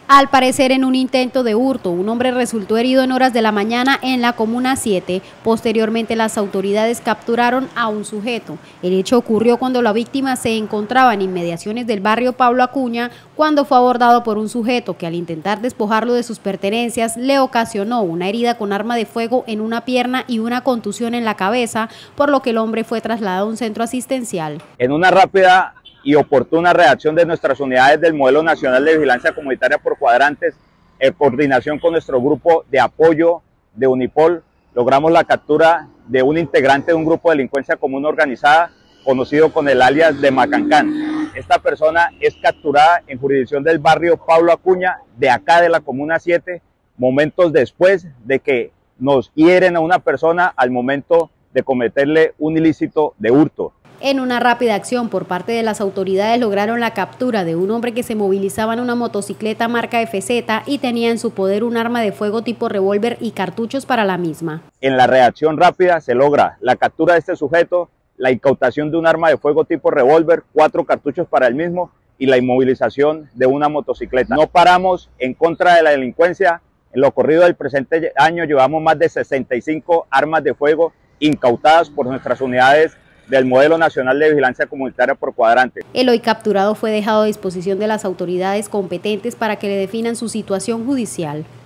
Al parecer, en un intento de hurto, un hombre resultó herido en horas de la mañana en la Comuna 7. Posteriormente, las autoridades capturaron a un sujeto. El hecho ocurrió cuando la víctima se encontraba en inmediaciones del barrio Pablo Acuña, cuando fue abordado por un sujeto que, al intentar despojarlo de sus pertenencias, le ocasionó una herida con arma de fuego en una pierna y una contusión en la cabeza, por lo que el hombre fue trasladado a un centro asistencial. En una rápida y oportuna reacción de nuestras unidades del Modelo Nacional de Vigilancia Comunitaria por Cuadrantes, en coordinación con nuestro grupo de apoyo de Unipol, logramos la captura de un integrante de un grupo de delincuencia común organizada, conocido con el alias de Macancán. Esta persona es capturada en jurisdicción del barrio Pablo Acuña, de acá de la Comuna 7, momentos después de que nos hieren a una persona al momento de cometerle un ilícito de hurto. En una rápida acción por parte de las autoridades lograron la captura de un hombre que se movilizaba en una motocicleta marca FZ y tenía en su poder un arma de fuego tipo revólver y cartuchos para la misma. En la reacción rápida se logra la captura de este sujeto, la incautación de un arma de fuego tipo revólver, 4 cartuchos para el mismo y la inmovilización de una motocicleta. No paramos en contra de la delincuencia. En lo corrido del presente año llevamos más de 65 armas de fuego incautadas por nuestras unidades del Modelo Nacional de Vigilancia Comunitaria por Cuadrante. El hoy capturado fue dejado a disposición de las autoridades competentes para que le definan su situación judicial.